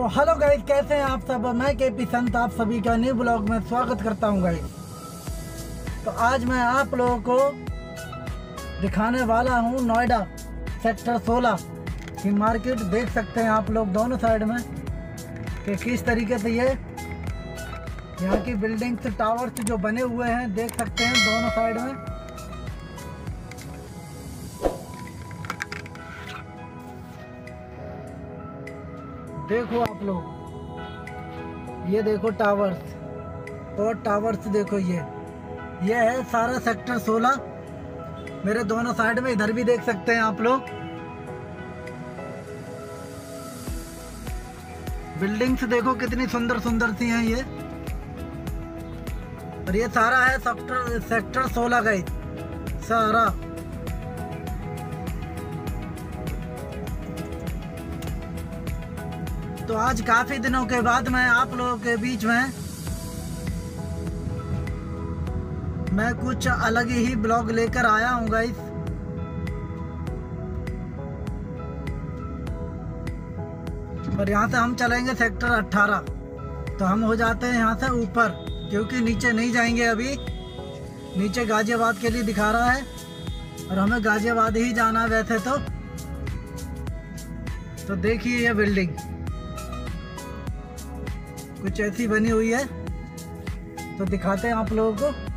Hello guys, कैसे हैं आप सब। मैं केपी संत आप सभी का न्यू ब्लॉग में स्वागत करता हूं गाइस। तो आज मैं आप लोगों को दिखाने वाला हूं नोएडा सेक्टर 16 की मार्केट। देख सकते हैं आप लोग दोनों साइड में कि किस तरीके से ये यहाँ की बिल्डिंग्स टावर्स जो बने हुए हैं, देख सकते हैं दोनों साइड में। देखो आप लोग, ये देखो टावर्स, और टावर्स देखो, ये है सारा सेक्टर 16 मेरे दोनों साइड में। इधर भी देख सकते हैं आप लोग, बिल्डिंग्स देखो कितनी सुंदर सुंदर सी हैं ये। और ये सारा है सेक्टर 16 का ही सारा। तो आज काफी दिनों के बाद मैं आप लोगों के बीच में मैं कुछ अलग ही ब्लॉग लेकर आया हूँ गाइस। और यहाँ से हम चलेंगे सेक्टर 18। तो हम हो जाते हैं यहाँ से ऊपर, क्योंकि नीचे नहीं जाएंगे अभी। नीचे गाजियाबाद के लिए दिखा रहा है और हमें गाजियाबाद ही जाना है वैसे तो देखिए ये बिल्डिंग कुछ ऐसी बनी हुई है, तो दिखाते हैं आप लोगों को।